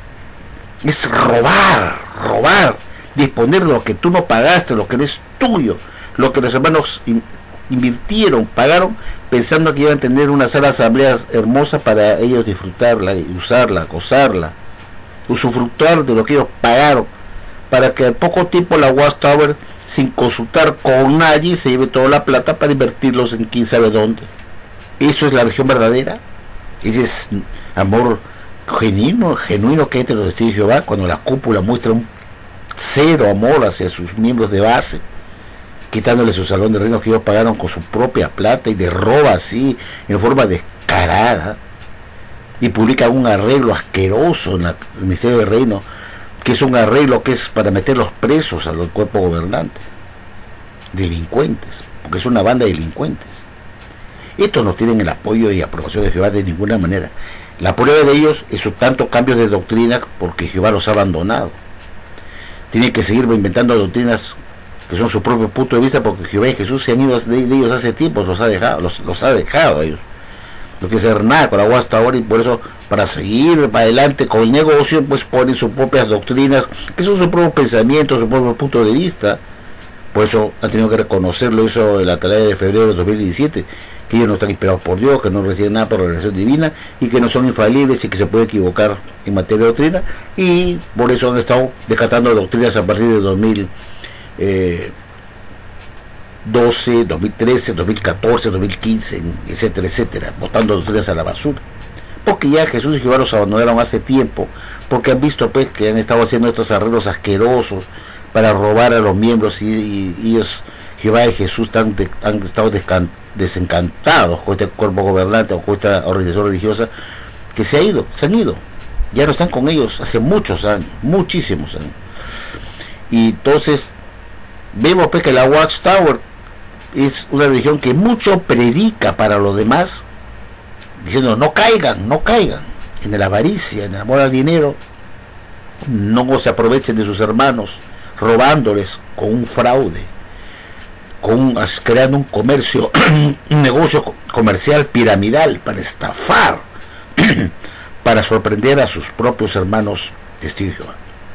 es robar, robar, disponer de lo que tú no pagaste, lo que no es tuyo, lo que los hermanos invirtieron, pagaron, pensando que iban a tener una sala de asamblea hermosa para ellos disfrutarla, y usarla, gozarla, usufructuar de lo que ellos pagaron, para que al poco tiempo la Watchtower, sin consultar con nadie, se lleve toda la plata para invertirlos en quién sabe dónde. Eso es la religión verdadera. Ese es amor genuino, genuino que hay entre los testigos de Jehová, cuando la cúpula muestra un cero amor hacia sus miembros de base, quitándole su salón de reino que ellos pagaron con su propia plata, y de roba así en forma descarada, y publica un arreglo asqueroso en la, el Ministerio de Reino, que es un arreglo que es para meter los presos al cuerpo gobernante, delincuentes, porque es una banda de delincuentes. Estos no tienen el apoyo y aprobación de Jehová de ninguna manera. La prueba de ellos es sus tantos cambios de doctrina, porque Jehová los ha abandonado. Tienen que seguir inventando doctrinas que son su propio punto de vista, porque Jehová y Jesús se han ido de ellos hace tiempo, los ha dejado, los, los ha dejado a ellos. No quiere hacer nada con la Watchtower, y por eso, para seguir para adelante con el negocio, pues ponen sus propias doctrinas, que son sus propios pensamientos, su propio punto de vista. Por eso han tenido que reconocerlo, eso en la atalaya de febrero de dos mil diecisiete, que ellos no están inspirados por Dios, que no reciben nada por la revelación divina, y que no son infalibles, y que se puede equivocar en materia de doctrina, y por eso han estado descartando doctrinas a partir de dos mil doce, dos mil trece, dos mil catorce, dos mil quince, etcétera, etcétera, botando doctrinas a la basura, porque ya Jesús y Jehová los abandonaron hace tiempo, porque han visto pues que han estado haciendo estos arreglos asquerosos para robar a los miembros, y, y, y ellos, Jehová y Jesús, han, de, han estado descan, desencantados con este cuerpo gobernante o con esta organización religiosa que se ha ido, se han ido, ya no están con ellos hace muchos años, muchísimos años. Y entonces vemos pues que la Watchtower es una religión que mucho predica para los demás, diciendo no caigan, no caigan en la avaricia, en el amor al dinero, no se aprovechen de sus hermanos, robándoles con un fraude, con un, creando un comercio, un negocio comercial piramidal para estafar, para sorprender a sus propios hermanos testigos de Jehová.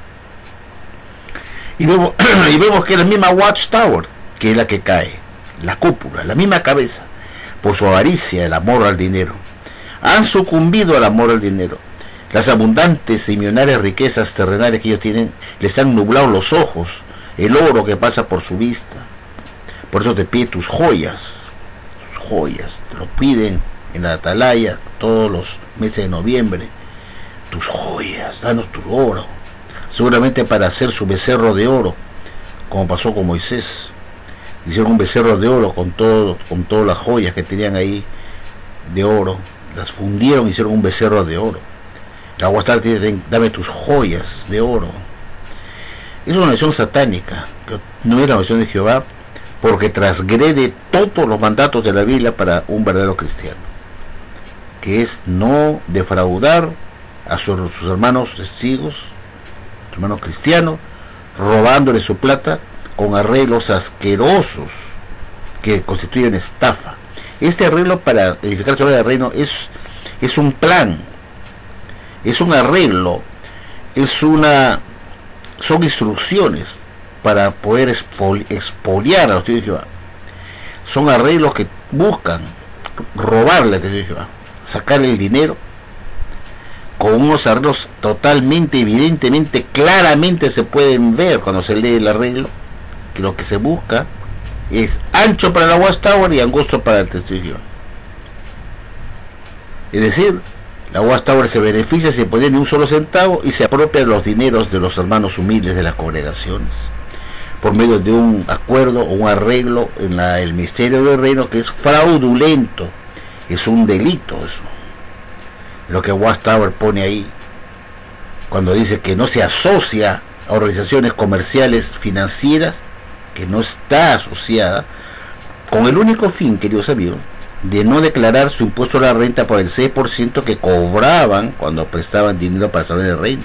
Y vemos, y vemos que es la misma Watchtower que es la que cae, la cúpula, la misma cabeza, por su avaricia, el amor al dinero. Han sucumbido al amor al dinero. Las abundantes y millonarias riquezas terrenales que ellos tienen les han nublado los ojos, el oro que pasa por su vista. Por eso te pide tus joyas, tus joyas, te lo piden en la atalaya todos los meses de noviembre. Tus joyas, danos tu oro, seguramente para hacer su becerro de oro, como pasó con Moisés. Hicieron un becerro de oro con todo, con todas las joyas que tenían ahí de oro, las fundieron, hicieron un becerro de oro. La Watchtower dice, dame tus joyas de oro. Es una nación satánica, que no es la nación de Jehová, porque transgrede todos los mandatos de la Biblia para un verdadero cristiano, que es no defraudar a sus, sus hermanos testigos, sus hermanos cristianos, robándole su plata con arreglos asquerosos que constituyen estafa. Este arreglo para edificar sobre el reino es, es un plan, es un arreglo, es una, son instrucciones para poder expoli, expoliar a los testigos de Jehová. Son arreglos que buscan robarle a los testigos de Jehová, sacar el dinero, con unos arreglos totalmente, evidentemente, claramente se pueden ver cuando se lee el arreglo, que lo que se busca es ancho para la Watchtower y angosto para el testigo de Jehová. Es decir, la Watchtower se beneficia sin poner ni un solo centavo y se apropia de los dineros de los hermanos humildes de las congregaciones por medio de un acuerdo o un arreglo en la, el misterio del reino, que es fraudulento, es un delito eso. Lo que Watchtower pone ahí cuando dice que no se asocia a organizaciones comerciales financieras, que no está asociada, con el único fin, queridos amigos, de no declarar su impuesto a la renta por el seis por ciento que cobraban cuando prestaban dinero para salir del reino.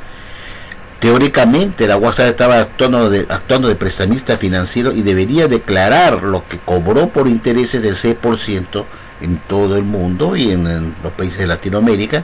Teóricamente la Watchtower estaba actuando de, actuando de prestamista financiero y debería declarar lo que cobró por intereses del seis por ciento en todo el mundo y en, en los países de Latinoamérica,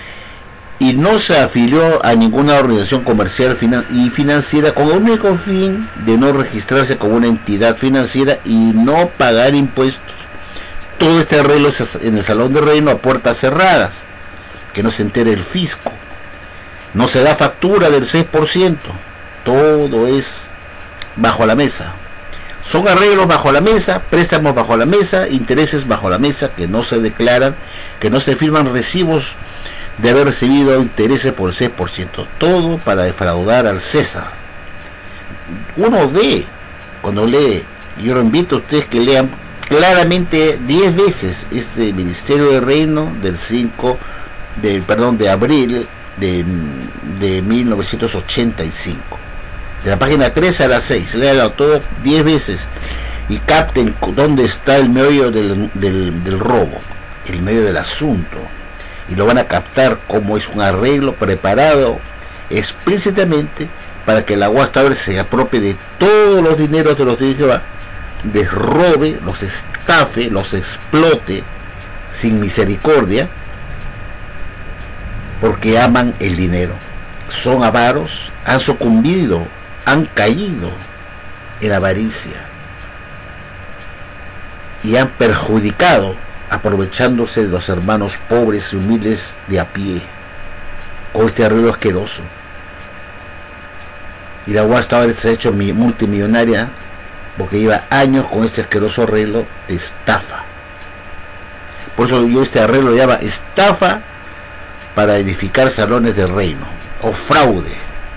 y no se afilió a ninguna organización comercial finan y financiera con el único fin de no registrarse como una entidad financiera y no pagar impuestos. Todo este arreglo es en el Salón del Reino a puertas cerradas, que no se entere el fisco, no se da factura del seis por ciento, todo es bajo la mesa. Son arreglos bajo la mesa, préstamos bajo la mesa, intereses bajo la mesa que no se declaran, que no se firman recibos de haber recibido intereses por el seis por ciento, todo para defraudar al César. Uno ve, cuando lee, yo lo invito a ustedes que lean claramente diez veces este Ministerio del Reino del cinco de, perdón, de abril de, de mil novecientos ochenta y cinco, de la página tres a la seis, léalo todo diez veces y capten dónde está el meollo del, del, del robo, el medio del asunto, y lo van a captar como es un arreglo preparado explícitamente para que la Watchtower se apropie de todos los dineros de los de Jehová, les robe, los estafe, los explote sin misericordia, porque aman el dinero, son avaros, han sucumbido, han caído en la avaricia y han perjudicado, aprovechándose de los hermanos pobres y humildes de a pie con este arreglo asqueroso. Y la Watchtower se ha hecho multimillonaria porque lleva años con este asqueroso arreglo de estafa. Por eso yo este arreglo lo llamo estafa para edificar salones del reino, o fraude.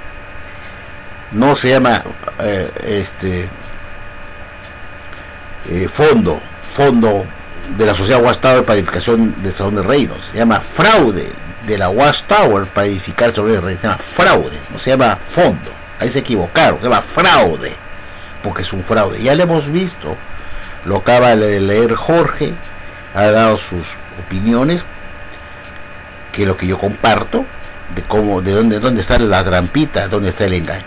No se llama eh, este eh, fondo, fondo de la sociedad Watchtower para edificación del salón del reino, se llama fraude de la Watchtower para edificar el salón del reino, se llama fraude, no se llama fondo, ahí se equivocaron, se llama fraude, porque es un fraude, ya lo hemos visto, lo acaba de leer Jorge, ha dado sus opiniones, que es lo que yo comparto, de cómo, de dónde, dónde está la trampita, dónde está el engaño.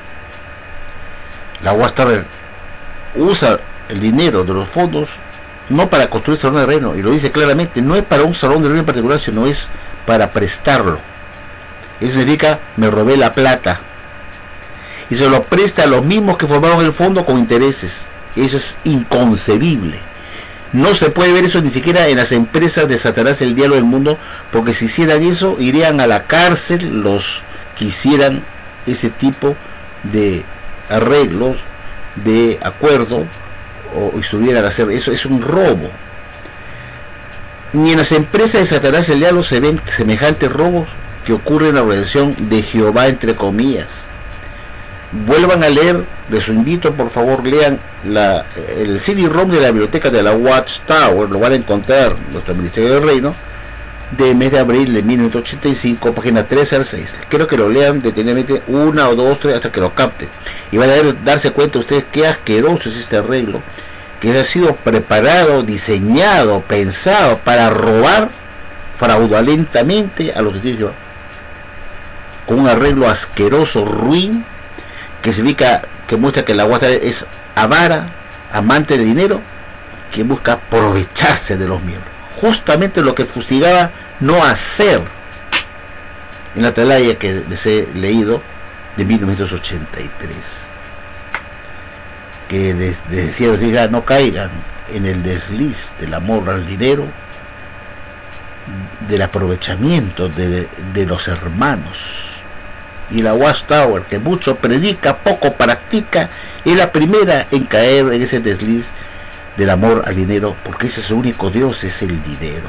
La Watchtower usa el dinero de los fondos no para construir el salón del reino, y lo dice claramente, no es para un salón del reino en particular, sino es para prestarlo. Eso significa, me robé la plata, y se lo presta a los mismos que formaron el fondo con intereses. Eso es inconcebible. No se puede ver eso ni siquiera en las empresas de Satanás, el diablo del mundo, porque si hicieran eso, irían a la cárcel los que hicieran ese tipo de arreglos, de acuerdo, o estuvieran a hacer eso. Es un robo. Ni en las empresas de Satanás, el diablo, se ven semejantes robos que ocurren en la organización de Jehová, entre comillas. Vuelvan a leer, les invito, por favor, lean la, el C D ROM de la biblioteca de la Watchtower, lo van a encontrar en nuestro Ministerio del Reino, de mes de abril de mil novecientos ochenta y cinco, página tres al seis. Quiero que lo lean detenidamente, una o dos, tres, hasta que lo capten. Y van a ver, darse cuenta ustedes qué asqueroso es este arreglo, que ha sido preparado, diseñado, pensado para robar fraudulentamente a los testigos, con un arreglo asqueroso, ruin, que significa, que muestra que la Watchtower es avara, amante de dinero, que busca aprovecharse de los miembros. Justamente lo que fustigaba no hacer en la atalaya que les he leído de mil novecientos ochenta y tres, que decía, diga, no caigan en el desliz del amor al dinero, del aprovechamiento de, de los hermanos. Y la Watchtower, que mucho predica, poco practica, es la primera en caer en ese desliz del amor al dinero, porque ese es su único Dios, es el dinero.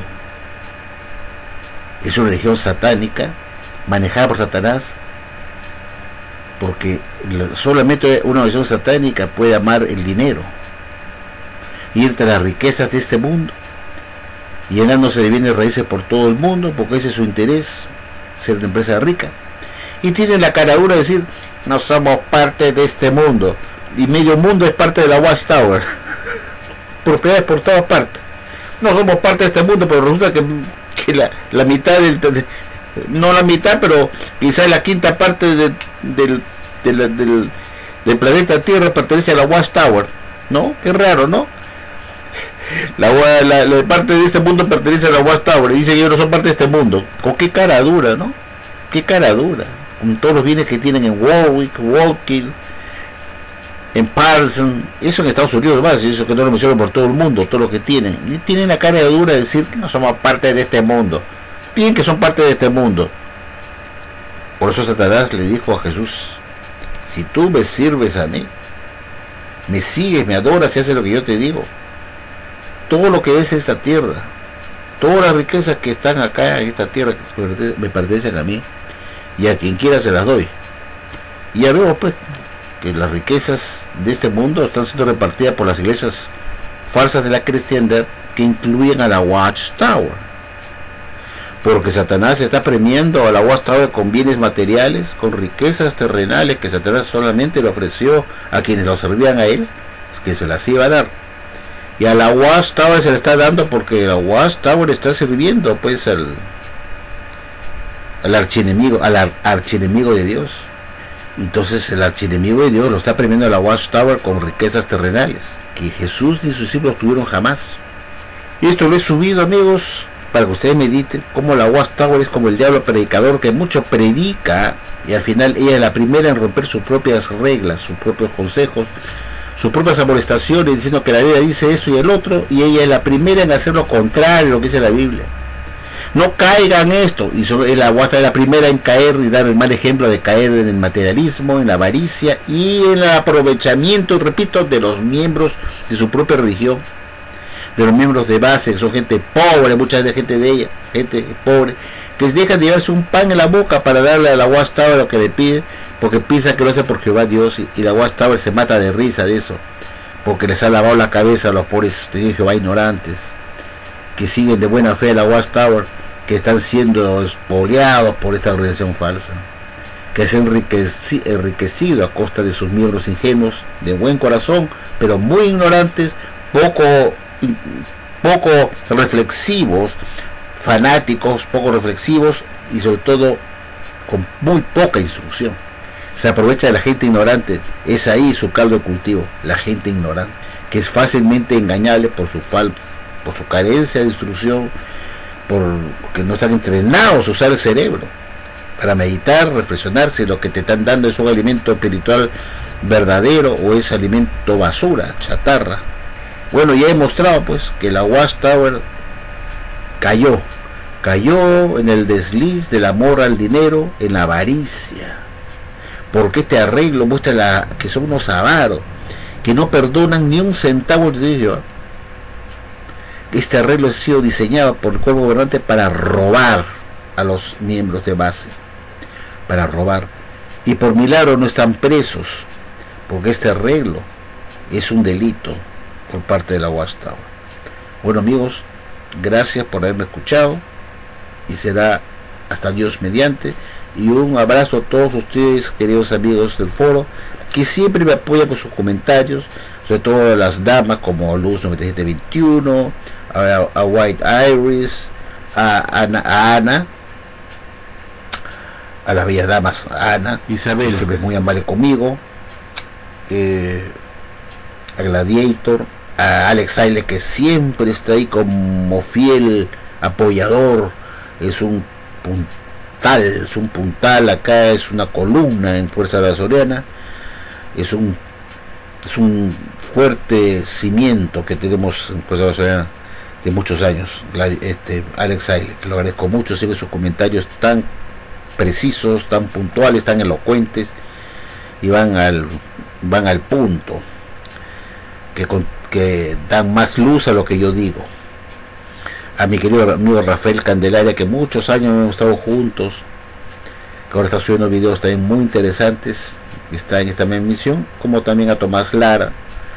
Es una religión satánica, manejada por Satanás, porque solamente una religión satánica puede amar el dinero, irte a las riquezas de este mundo, llenándose de bienes raíces por todo el mundo, porque ese es su interés, ser una empresa rica. Y tienen la caradura de decir, no somos parte de este mundo, y medio mundo es parte de la Watchtower. Propiedades por todas partes. No somos parte de este mundo, pero resulta que, que la, la mitad del, de, no la mitad, pero quizás la quinta parte de, del, de la, del, del planeta Tierra pertenece a la Watchtower, ¿no? Qué raro, ¿no? La, la, la parte de este mundo pertenece a la Watchtower y dice que ellos no son parte de este mundo. Con qué cara dura, ¿no? Qué cara dura. Con todos los bienes que tienen en Warwick, Walkill, en Parson, eso en Estados Unidos más, y eso que no lo menciono por todo el mundo, todo lo que tienen. Y tienen la cara dura de decir que no somos parte de este mundo. Bien que son parte de este mundo. Por eso Satanás le dijo a Jesús, si tú me sirves a mí, me sigues, me adoras y haces lo que yo te digo, todo lo que ves en esta tierra, todas las riquezas que están acá en esta tierra que me pertenecen a mí, y a quien quiera se las doy. Y ya vemos pues que las riquezas de este mundo están siendo repartidas por las iglesias falsas de la cristiandad, que incluyen a la Watchtower, porque Satanás está premiando a la Watchtower con bienes materiales, con riquezas terrenales que Satanás solamente le ofreció a quienes lo servían a él, que se las iba a dar, y a la Watchtower se le está dando porque la Watchtower está sirviendo pues al al archienemigo, al ar, archienemigo de Dios. Entonces el archienemigo de Dios lo está premiando a la Watchtower con riquezas terrenales que Jesús ni sus discípulos tuvieron jamás. Y esto lo he subido, amigos, para que ustedes mediten cómo la Watchtower es como el diablo predicador, que mucho predica y al final ella es la primera en romper sus propias reglas, sus propios consejos, sus propias amonestaciones, diciendo que la Biblia dice esto y el otro, y ella es la primera en hacer lo contrario a lo que dice la Biblia. No caigan en esto, y la Watchtower es la primera en caer y dar el mal ejemplo de caer en el materialismo, en la avaricia y en el aprovechamiento, repito, de los miembros de su propia religión, de los miembros de base, que son gente pobre, mucha gente de ella, gente pobre, que deja de llevarse un pan en la boca para darle a la Watchtower lo que le pide, porque piensa que lo hace por Jehová Dios, y, y la Watchtower se mata de risa de eso, porque les ha lavado la cabeza a los pobres de Jehová ignorantes, que siguen de buena fe a la Watchtower, que están siendo expoliados por esta organización falsa, que se ha enriqueci enriquecido a costa de sus miembros ingenuos, de buen corazón, pero muy ignorantes, poco, poco reflexivos, fanáticos, poco reflexivos y sobre todo con muy poca instrucción. Se aprovecha de la gente ignorante, es ahí su caldo de cultivo, la gente ignorante, que es fácilmente engañable por su fal por su carencia de instrucción, por que no están entrenados a usar el cerebro para meditar, reflexionar si lo que te están dando es un alimento espiritual verdadero o es alimento basura, chatarra. Bueno, ya he mostrado pues que la Watchtower cayó, cayó en el desliz del amor al dinero, en la avaricia, porque este arreglo muestra la, que son unos avaros, que no perdonan ni un centavo de ello. Este arreglo ha sido diseñado por el cuerpo gobernante para robar a los miembros de base, para robar, y por milagro no están presos, porque este arreglo es un delito por parte de la Watchtower. Bueno amigos, gracias por haberme escuchado, y será hasta Dios mediante, y un abrazo a todos ustedes, queridos amigos del foro, que siempre me apoyan con sus comentarios, sobre todo a las damas como Luz noventa y siete veintiuno, a, a White Iris, a Ana, a Ana, a las bellas damas, a Ana, Isabel, que siempre es muy amable conmigo, eh, a Gladiator, a Alex Aile, que siempre está ahí como fiel apoyador, es un puntal, es un puntal acá, es una columna en Fuerza Vasoriana, es un es un fuerte cimiento que tenemos en Fuerza Vasoriana de muchos años. este Alex Aile, que lo agradezco mucho, sigue sus comentarios tan precisos, tan puntuales, tan elocuentes, y van al van al punto, que, con, que dan más luz a lo que yo digo. A mi querido amigo Rafael Candelaria, que muchos años hemos estado juntos, que ahora está subiendo videos también muy interesantes, está en esta misma misión, como también a Tomás Lara,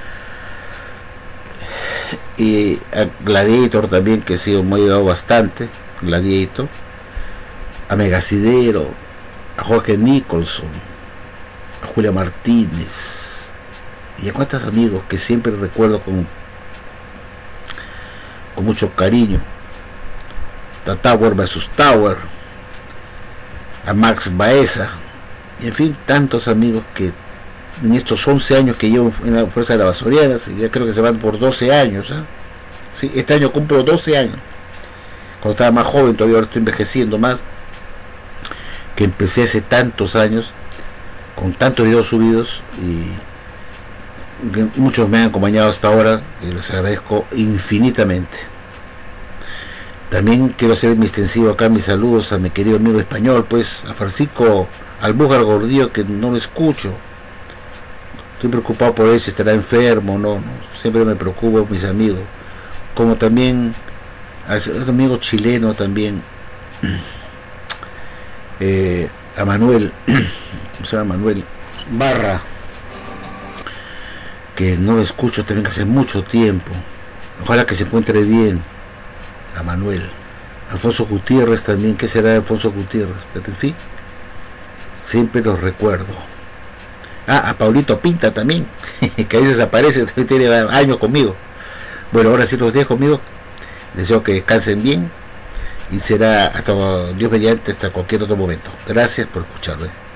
y a Gladiator también, que sí me ha ayudado bastante, Gladiator, a Megasidero, a Jorge Nicholson, a Julia Martínez, y a cuantos amigos que siempre recuerdo con con mucho cariño, a Tower versus Tower, a Max Baeza, y en fin, tantos amigos que en estos once años que llevo en la Fuerza de las Vasorianas, y ya creo que se van por doce años, ¿eh? Sí, este año cumplo doce años, cuando estaba más joven, todavía ahora estoy envejeciendo más, que empecé hace tantos años, con tantos videos subidos, y muchos me han acompañado hasta ahora, y les agradezco infinitamente. También quiero hacer mi extensivo acá mis saludos a mi querido amigo español, pues a Francisco Albújar Gordillo, que no lo escucho, estoy preocupado por él, si estará enfermo, no, no, siempre me preocupo por mis amigos, como también a un amigo chileno también, eh, a Manuel, ¿cómo se llama? Manuel Barra, que no lo escucho también hace mucho tiempo, ojalá que se encuentre bien, a Manuel. Alfonso Gutiérrez también, ¿qué será de Alfonso Gutiérrez? Pero en fin, siempre los recuerdo. Ah, a Paulito Pinta también, que a veces aparece, tiene años conmigo. Bueno, ahora sí los dejo, amigos, deseo que descansen bien, y será hasta Dios mediante, hasta cualquier otro momento. Gracias por escucharme.